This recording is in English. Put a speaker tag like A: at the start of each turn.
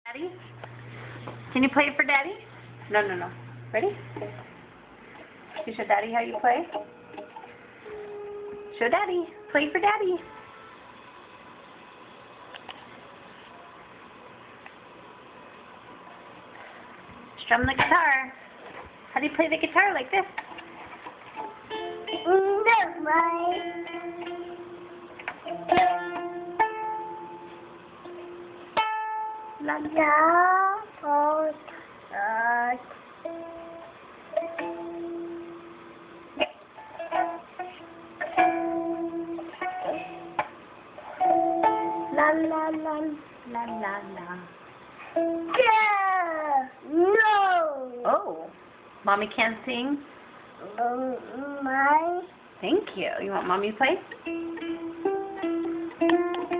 A: Daddy? Can you play it for Daddy? No, no, no. Ready? You show Daddy how you play? Show Daddy. Play for Daddy. Strum the guitar. How do you play the guitar? Like this?
B: That's right.
A: La la.
B: Yeah. Oh,
A: La la la la la la.
B: yeah. No.
A: Oh, Mommy can't sing?
B: My.
A: Thank you. You want Mommy to play?